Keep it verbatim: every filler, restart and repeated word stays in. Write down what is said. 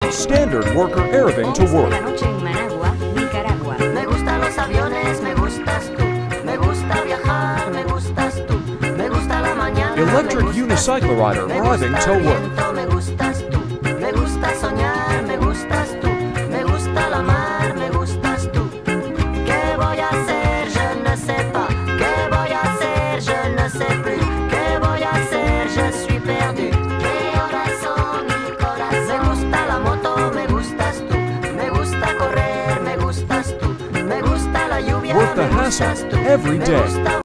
standard worker arriving to work. La noche en Managua, Nicaragua. Me gustan los aviones, me gustas tú. Me gusta viajar, me gustas tú. Me gusta la mañana. Electric me gustas unicycle tú. rider Me arriving gusta to el work. viento, me gustas tú. Me gusta soñar, me gustas tú. Me gusta la mar, me gustas tú. ¿Qué voy a hacer? Je ne sais pas. ¿Qué voy a hacer? Je ne sais plus. ¿Qué voy a hacer? Je suis perdu. ¿Qué horas son, mi corazón? Me gusta la moto, me gustas tú. Me gusta correr, me gustas tú. Me gusta la lluvia, Worth the me gustas hassle tú. every Me day. gusta